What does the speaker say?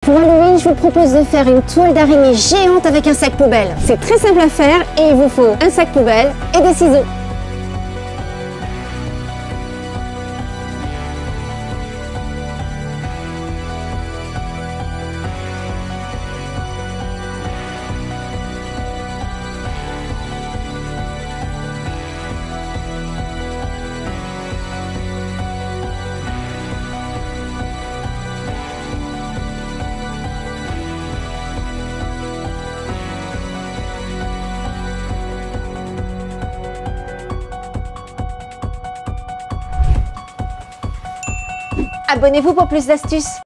Pour Halloween, je vous propose de faire une toile d'araignée géante avec un sac poubelle. C'est très simple à faire et il vous faut un sac poubelle et des ciseaux. Abonnez-vous pour plus d'astuces.